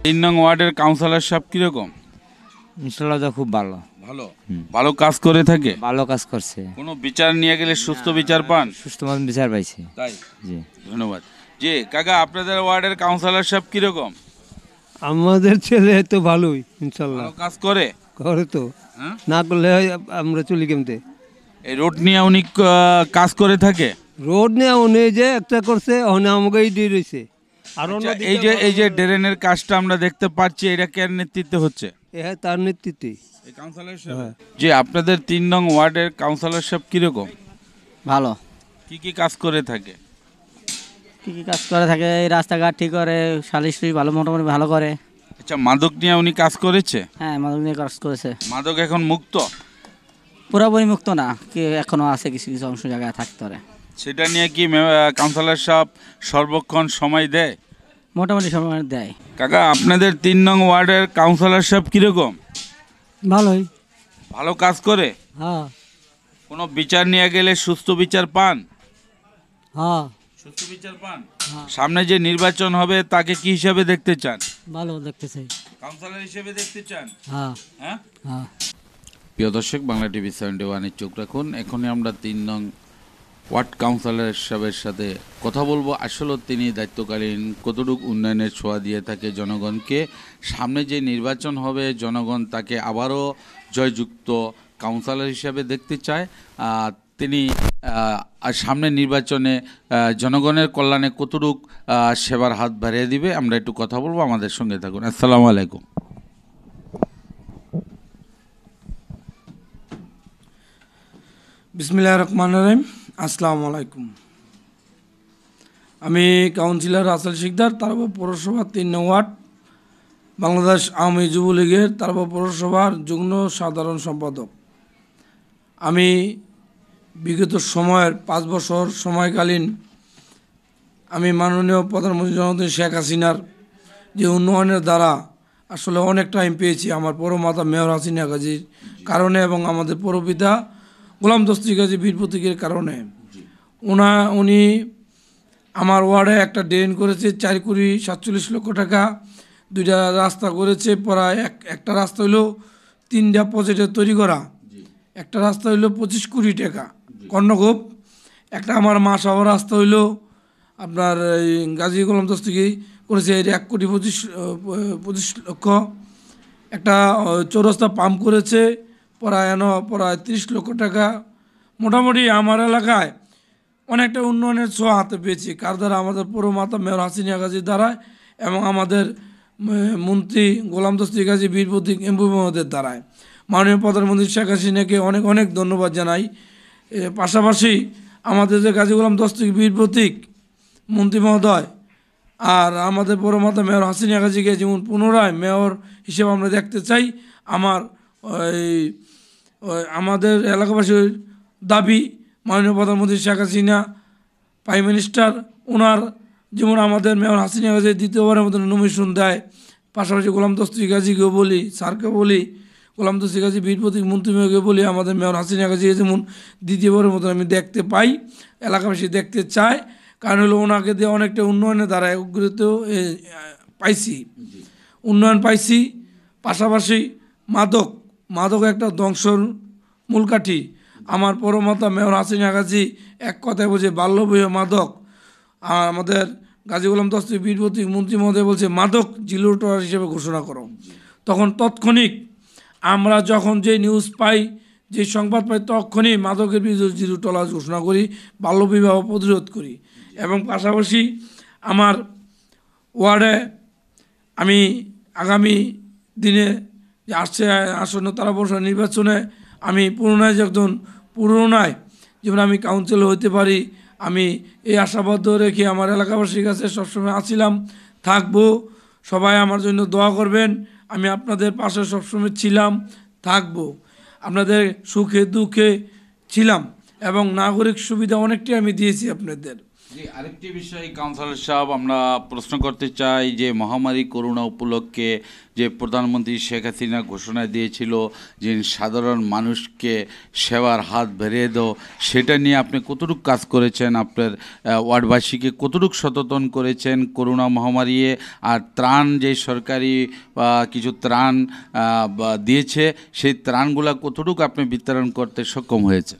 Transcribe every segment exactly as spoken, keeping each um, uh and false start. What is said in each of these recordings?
তিন নং ওয়ার্ডের কাউন্সিলর সাহেব কিরকম? ইনশাল্লাহ তো খুব ভালো ভালো ভালো কাজ করে থাকে, ভালো কাজ করছে। কোনো বিচার নিয়ে গেলে সুস্থ বিচার পান? সুস্থ মতন বিচার পাইছে। তাই, জি ধন্যবাদ। জি কাকা, আপনাদের ওয়ার্ডের কাউন্সিলর সাহেব কিরকম? আমাদের ছেলে তো ভালোই ইনশাল্লাহ ভালো কাজ করে করে তো, হ্যাঁ? না করলে আমরা চলি কেমতে। এই রোড নিয়ে উনি ক- কাজ করে থাকে। রোড নিয়ে উনি যে একটা করছে ওখানে আমাকে দিয়ে রয়েছে আর অন্য আচ্ছা, এই যে এই যে ড্রেনের কাজটা আমরা দেখতে পাচ্ছি, এটা কার নেতৃত্বে হচ্ছে? হ্যাঁ তার নেতৃত্বে। এই কাউন্সিলর সাহেব। জি, আপনাদের তিন নং ওয়ার্ডের কাউন্সিলর সাহেব কিরকম? ভালো। কি কি কাজ করে থাকে? কী কী কাজ করে থাকে? এই রাস্তাঘাট ঠিক করে, সালিশ ভালো, মোটামুটি ভালো করে। আচ্ছা, মাদক নিয়ে উনি কাজ করেছে? হ্যাঁ, মাদক নিয়ে কাজ করেছে। মাদক এখন মুক্ত? পুরোপুরি মুক্ত না, কি এখনো আছে কিছু কিছু অংশ জায়গায় থাকতে পারে। সেটা নিয়ে কি কাউন্সিলর সাহেব সর্বক্ষণ সময় দেয়? মোটামুটি সময় দেয়। কাকা, আপনাদের তিন নং ওয়ার্ডের কাউন্সিলর সাহেব কিরকম? ভালোই। ভালো কাজ করে? হ্যাঁ কোনো বিচার নিয়ে গেলে সুস্থ বিচার পান? হ্যাঁ সুস্থ বিচার পান। সামনে যে নির্বাচন হবে তাকে কি হিসাবে দেখতে চান? ভালো দেখতে চাই। কাউন্সিলর হিসেবে দেখতে চান? হ্যাঁ হ্যাঁ হ্যাঁ। প্রিয় দর্শক, বাংলা টিভি সেভেন্টি ওয়ানের চোখ রাখুন। এখনই আমরা তিন নং ওয়ার্ড কাউন্সিলর সাহেবের সাথে কথা বলবো। আসলে তিনি দায়িত্বকালীন কতটুকু উন্নয়নের ছোঁয়া দিয়ে থাকে জনগণকে। সামনে যে নির্বাচন হবে, জনগণ তাকে আবারও জয়যুক্ত কাউন্সিলর হিসাবে দেখতে চায়। তিনি সামনে নির্বাচনে জনগণের কল্যাণে কতটুকু সেবার হাত বাড়িয়ে দিবে, আমরা একটু কথা বলবো। আমাদের সঙ্গে থাকুন। আসসালামু আলাইকুম। বিসমিল্লাহির রহমানির রহিম। আসসালামু আলাইকুম। আমি কাউন্সিলর রাসেল শিকদার, তারপর পৌরসভা তিন নং ওয়ার্ড, বাংলাদেশ আওয়ামী যুবলীগের তারপর পৌরসভার যুগ্ম সাধারণ সম্পাদক। আমি বিগত সময়ের পাঁচ বছর সময়কালীন আমি মাননীয় প্রধানমন্ত্রী জননেত্রী শেখ হাসিনার যে উন্নয়নের দ্বারা আসলে অনেক টাইম পেয়েছি আমার পৌরমাতা মেয়র হাসিনা গাজীর কারণে এবং আমাদের পৌরপিতা গোলাম দস্তগীর গাজী বীর প্রতীকের কারণে। ওনা উনি আমার ওয়ার্ডে একটা ড্রেন করেছে চার কোটি সাতচল্লিশ লক্ষ টাকা, দুইটা রাস্তা করেছে প্রায় এক একটা রাস্তা হইলো তিনটা প্রজেক্টে তৈরি করা, একটা রাস্তা হইলো পঁচিশ কোটি টাকা কর্ণগোপ, একটা আমার মাসাওয়া রাস্তা হইলো আপনার এই গাজী গোলাম দস্তগীর করেছে এটা এক কোটি পঁচিশ পঁচিশ লক্ষ, একটা চৌরাস্তা পাম্প করেছে প্রায় এন প্রায় তিরিশ লক্ষ টাকা। মোটামুটি আমার এলাকায় অনেকটা উন্নয়নের ছোঁয়া হাতে পেয়েছি, কার দ্বারা? আমাদের পৌরমাতা মেয়র হাসিনা গাজীর দ্বারা এবং আমাদের মন্ত্রী গোলাম দস্তগীর গাজী বীর প্রতীক এমপি মহোদয়ের দ্বারায়। মাননীয় প্রধানমন্ত্রী শেখ হাসিনাকে অনেক অনেক ধন্যবাদ জানাই। পাশাপাশি আমাদের যে গাজী গোলাম দস্তগীর বীর প্রতীক মন্ত্রী মহোদয় আর আমাদের পৌরমাতা মেয়র হাসিনা গাজীকে যেমন পুনরায় মেয়র হিসেবে আমরা দেখতে চাই, আমার ওই আমাদের এলাকাবাসীর দাবি মাননীয় প্রধানমন্ত্রী শেখ হাসিনা প্রাইম মিনিস্টার ওনার যেমন আমাদের মেয়র হাসিনা গাজী দ্বিতীয়বারের মতন নমিনেশন দেয়। পাশাপাশি গোলাম দস্তগীর গাজীকেও বলি, স্যারকে বলি, গোলাম দস্তগীর গাজী বীর প্রতীক মন্ত্রী মেয়রকে বলি আমাদের মেয়র হাসিনা গাজীকে যেমন দ্বিতীয়বারের মতন আমি দেখতে পাই, এলাকাবাসী দেখতে চায়। কারণ হলো ওনাকে দিয়ে অনেকটা উন্নয়নের দ্বারা অগ্রত পাইছি, উন্নয়ন পাইছি। পাশাপাশি মাদক মাদক একটা ধ্বংসর মূলকাঠি। আমার পৌরমাতা মেয়র হাসিনা গাজী এক কথায় বলছে বাল্যবিবাহ মাদক, আর আমাদের গাজী গোলাম দস্তগীর বীর প্রতীক মন্ত্রী মহোদয় বলছে মাদক জিরো টলারেন্স হিসেবে ঘোষণা করো। তখন তৎক্ষণিক আমরা যখন যে নিউজ পাই, যে সংবাদ পাই, তখনই মাদকের বিরুদ্ধে জিরো টলারেন্স ঘোষণা করি, বাল্যবিবাহ প্রতিরোধ করি। এবং পাশাপাশি আমার ওয়ার্ডে আমি আগামী দিনে যে আসছে আসন্ন তারা বর্ষ নির্বাচনে আমি পুনরায় যখন পুনরায় যেমন আমি কাউন্সিলর হতে পারি, আমি এই আশাবদ্ধ রেখে আমার এলাকাবাসীর কাছে সবসময় আছিলাম, থাকবো। সবাই আমার জন্য দোয়া করবেন। আমি আপনাদের পাশে সবসময় ছিলাম, থাকবো। আপনাদের সুখে দুঃখে ছিলাম এবং নাগরিক সুবিধা অনেকটাই আমি দিয়েছি আপনাদের। জি, আরেকটি বিষয় কাউন্সিলর সাহেব আমরা প্রশ্ন করতে চাই যে মহামারী করোনা উপলক্ষে যে প্রধানমন্ত্রী শেখ হাসিনা ঘোষণা দিয়েছিল যে সাধারণ মানুষকে সেবার হাত বেরিয়ে দাও, সেটা নিয়ে আপনি কতটুকু কাজ করেছেন, আপনার আহ, ওয়ার্ডবাসীকে কতটুকু সচেতন করেছেন করোনা মহামারী, আর ত্রাণ যে সরকারি বা কিছু ত্রাণ আহ, বা দিয়েছে সেই ত্রাণগুলা কতটুকু আপনি বিতরণ করতে সক্ষম হয়েছে?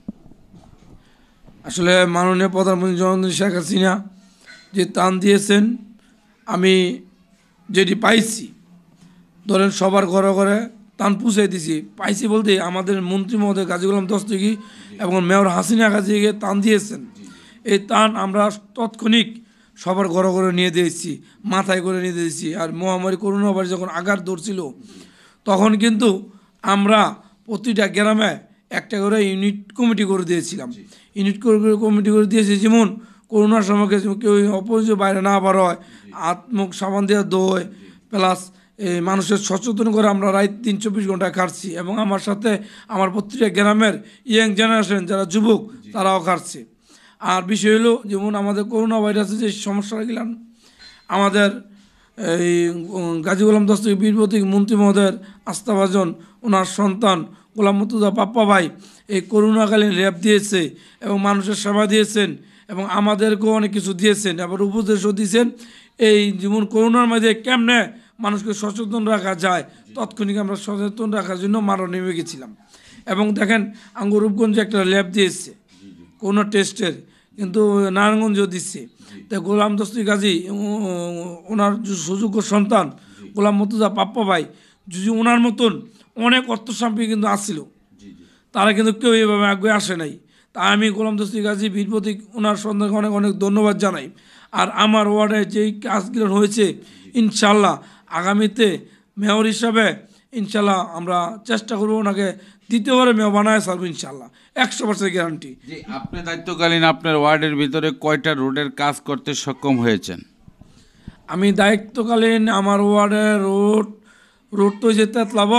আসলে মাননীয় প্রধানমন্ত্রী জননেত্রী শেখ হাসিনা যে ত্রাণ দিয়েছেন, আমি যেটি পাইছি, ধরেন সবার ঘরে ঘরে ত্রাণ পৌঁছে দিছি। পাইছি বলতে আমাদের মন্ত্রী মহোদয় গাজী গোলাম দস্তগীর এবং মেয়র হাসিনা গাজীকে ত্রাণ দিয়েছেন। এই ত্রাণ আমরা তৎক্ষণিক সবার ঘরে ঘরে নিয়ে দিয়েছি, মাথায় করে নিয়ে দিয়েছি। আর মহামারী করোনা ভাইরাস যখন আঘাত ধরছিল, তখন কিন্তু আমরা প্রতিটা গ্রামে একটা করে ইউনিট কমিটি করে দিয়েছিলাম। ইউনিট করে করে কমিটি করে দিয়েছি, যেমন করোনার সময় কেউ অপরিচিত বাইরে না বার হয়, আত্মক সাবান দিয়ে দোয়, প্লাস এই মানুষের সচেতন করে আমরা রাত তিন চব্বিশ ঘন্টা কাটছি। এবং আমার সাথে আমার প্রতিটা গ্রামের ইয়াং জেনারেশন যারা যুবক তারাও কাটছে। আর বিষয় হলো যেমন আমাদের করোনা ভাইরাসের যে সমস্যাটা গেলাম, আমাদের এই গাজী গোলাম দস্তগীর বীর প্রতীক মন্ত্রী মহোদয়ের আস্থাভাজন, ওনার সন্তান গোলাম মুর্তজা পাপ্পা ভাই এই করোনাকালীন র্যাব দিয়েছে এবং মানুষের সেবা দিয়েছেন এবং আমাদেরকেও অনেক কিছু দিয়েছেন, আবার উপদেশও দিয়েছেন। এই যেমন করোনার মধ্যে কেমনে মানুষকে সচেতন রাখা যায়, তৎক্ষণিক আমরা সচেতন রাখার জন্য মারো নেমে গেছিলাম। এবং দেখেন আঙ্গুরূপগঞ্জে একটা ল্যাব দিয়েছে করোনা টেস্টের, কিন্তু নারায়ণগঞ্জও দিচ্ছে। তাই গোলাম দস্তগীর গাজী ওনার সুযোগ্য সন্তান গোলাম মুর্তজা পাপ্পা ভাই, যদি ওনার মতন অনেক অর্থসাম্পী কিন্তু আসছিল, তারা কিন্তু কেউ এইভাবে আগে আসে নাই। তাই আমি গোলাম দস্তগীর গাজী বীর প্রতীক ওনার সন্তানকে অনেক অনেক ধন্যবাদ জানাই। আর আমার ওয়ার্ডে যেই কাজগুলো হয়েছে, ইনশাল্লাহ আগামীতে মেয়র হিসাবে ইনশাল্লাহ আমরা চেষ্টা করবো ওনাকে দ্বিতীয়বারে মেয়র বানায় সারবো ইনশাল্লাহ, একশো পার্সেন্ট গ্যারান্টি। যে আপনি দায়িত্বকালীন আপনার ওয়ার্ডের ভিতরে কয়টা রোডের কাজ করতে সক্ষম হয়েছেন? আমি দায়িত্বকালীন আমার ওয়ার্ডের রোড রোড তো যে তেতলাব,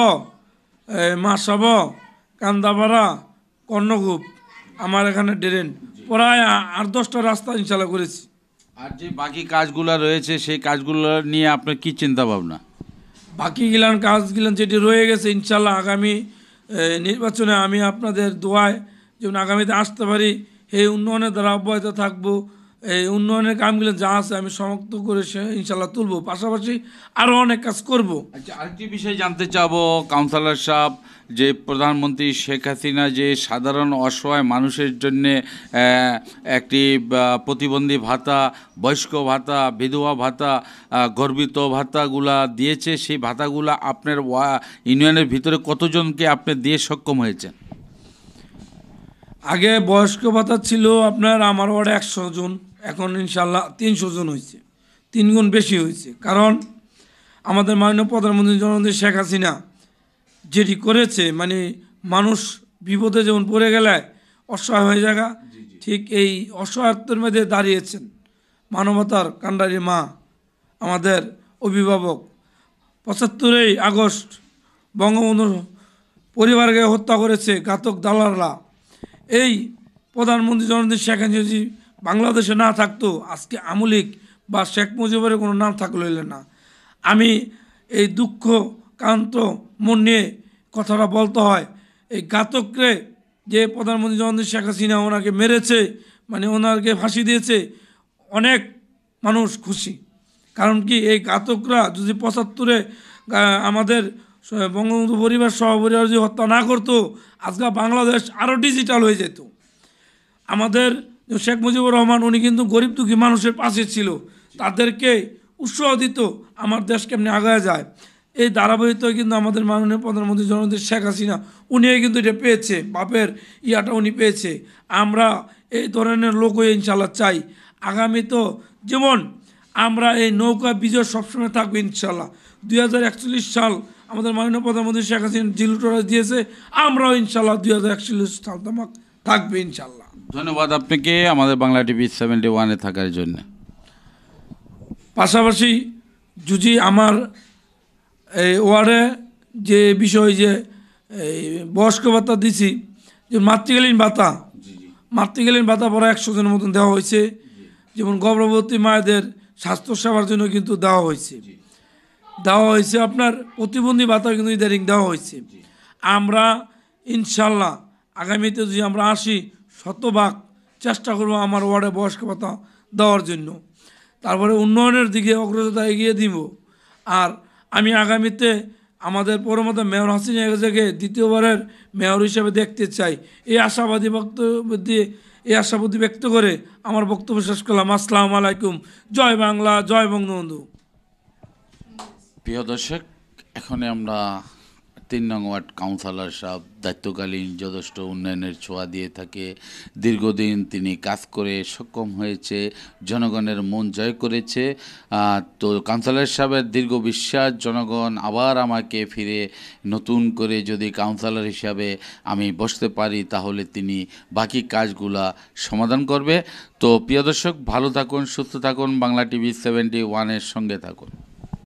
মাসাব, কান্দাপাড়া, কর্ণকূপ, আমার এখানে ড্রেন, প্রায় আট দশটা রাস্তা ইনশাল্লাহ করেছি। আর যে বাকি কাজগুলো রয়েছে সেই কাজগুলো নিয়ে আপনার কি চিন্তা ভাবনা? বাকি গিলান কাজগুলান যেটি রয়ে গেছে, ইনশাল্লাহ আগামী নির্বাচনে আমি আপনাদের দোয়ায় যেমন আগামীতে আসতে পারি, এই উন্নয়নের দ্বারা অব্যাহত থাকবো। এই উন্নয়নের কামগুলো যা আছে আমি সমাপ্ত করে সে ইনশাল্লাহ তুলবো, পাশাপাশি আরও অনেক কাজ করব। আচ্ছা, আরেকটি বিষয় জানতে চাবো কাউন্সিলর সাহেব, যে প্রধানমন্ত্রী শেখ হাসিনা যে সাধারণ অসহায় মানুষের জন্যে আহ, একটি আহ, প্রতিবন্ধী ভাতা, বয়স্ক ভাতা, বিধবা ভাতা, আহ, গর্বিত ভাতাগুলা দিয়েছে, সেই ভাতাগুলা আপনার ওয়া ইউনিয়নের ভিতরে কতজনকে আপনি দিয়ে সক্ষম হয়েছেন? আগে বয়স্ক ভাতা ছিল আপনার আমার ওয়ার্ডে একশো জন, এখন ইনশাল্লাহ তিনশো জন হয়েছে, তিন গুণ বেশি হয়েছে। কারণ আমাদের মাননীয় প্রধানমন্ত্রী জননেত্রী শেখ হাসিনা যেটি করেছে, মানে মানুষ বিপদে যেমন পড়ে গেলে অসহায় হয়ে যাগা, ঠিক এই অসহায়ত্বের মধ্যে দাঁড়িয়েছেন মানবতার কান্ডারি মা, আমাদের অভিভাবক। পঁচাত্তরই আগস্ট বঙ্গবন্ধু পরিবারকে হত্যা করেছে ঘাতক দালালরা। এই প্রধানমন্ত্রী জননেত্রী শেখ হাসিনা যদি বাংলাদেশে না থাকতো, আজকে আমলিক বা শেখ মুজিবের কোনো নাম থাকলো না। আমি এই দুঃখ কান্ত মন নিয়ে কথাটা বলতে হয়, এই ঘাতকরে যে প্রধানমন্ত্রী জননেত্রী শেখ হাসিনা ওনাকে মেরেছে, মানে ওনাকে ফাঁসি দিয়েছে, অনেক মানুষ খুশি। কারণ কি এই ঘাতকরা যদি পঁচাত্তরে আমাদের বঙ্গবন্ধু পরিবার সহপরিবার যদি হত্যা না করতো, আজকে বাংলাদেশ আরও ডিজিটাল হয়ে যেত। আমাদের শেখ মুজিবুর রহমান উনি কিন্তু গরিব দুঃখী মানুষের পাশে ছিল, তাদেরকে উৎসাহ দিত আমার দেশ কেমনি আগায় যায়। এই ধারাবাহিকতায় কিন্তু আমাদের মাননীয় প্রধানমন্ত্রী জননেত্রী শেখ হাসিনা উনিও কিন্তু এটা পেয়েছে, বাপের ইয়াটা উনি পেয়েছে। আমরা এই ধরনের লোক হয়ে ইনশাল্লাহ চাই আগামী তো, যেমন আমরা এই নৌকা বিজয় সবসময় থাকবে ইনশাল্লাহ। দুই হাজার একচল্লিশ সাল আমাদের মাননীয় প্রধানমন্ত্রী শেখ হাসিনা জিলুটোরা দিয়েছে, আমরাও ইনশাল্লাহ দুই হাজার একচল্লিশ সাল তামাক থাকবে ইনশাল্লাহ। ধন্যবাদ আপনাকে আমাদের বাংলা টিভি সেভেন্টি ওয়ানে থাকার জন্য। পাশাপাশি যদি আমার এই ওয়ার্ডে যে বিষয় যে এই বয়স্ক ভাতা দিছি, যে মাতৃকালীন ভাতা, মাতৃকালীন ভাতা পরে একশো জনের মতন দেওয়া হয়েছে। যেমন গর্ভবতী মায়েদের স্বাস্থ্যসেবার জন্য কিন্তু দেওয়া হয়েছে দেওয়া হয়েছে আপনার প্রতিবন্ধী ভাতা কিন্তু ইদারিং দেওয়া হয়েছে। আমরা ইনশাল্লাহ আগামীতে যদি আমরা আসি শতভাগ চেষ্টা করবো আমার ওয়ার্ডে বয়স্ক ভাতা দেওয়ার জন্য। তারপরে উন্নয়নের দিকে অগ্রতা এগিয়ে দিব। আর আমি আগামীতে আমাদের পরমত মেয়র হাসিনা এজাকে দ্বিতীয়বারের মেয়র হিসেবে দেখতে চাই। এই আশাবাদী বক্তব্য দিয়ে এই আশাবাদী ব্যক্ত করে আমার বক্তব্য শেষ করলাম। আসসালামু আলাইকুম। জয় বাংলা, জয় বঙ্গবন্ধু। প্রিয় দর্শক, এখন আমরা তিন নং ওয়ার্ড কাউন্সিলর সাহেব দায়িত্বকালীন যথেষ্ট উন্নয়নের ছোঁয়া দিয়ে থাকে। দীর্ঘদিন তিনি কাজ করে সক্ষম হয়েছে, জনগণের মন জয় করেছে। তো কাউন্সিলর সাহেবের দীর্ঘ বিশ্বাস, জনগণ আবার আমাকে ফিরে নতুন করে যদি কাউন্সিলর হিসাবে আমি বসতে পারি তাহলে তিনি বাকি কাজগুলা সমাধান করবে। তো প্রিয় দর্শক, ভালো থাকুন, সুস্থ থাকুন, বাংলা টিভি সেভেন্টি ওয়ানের সঙ্গে থাকুন।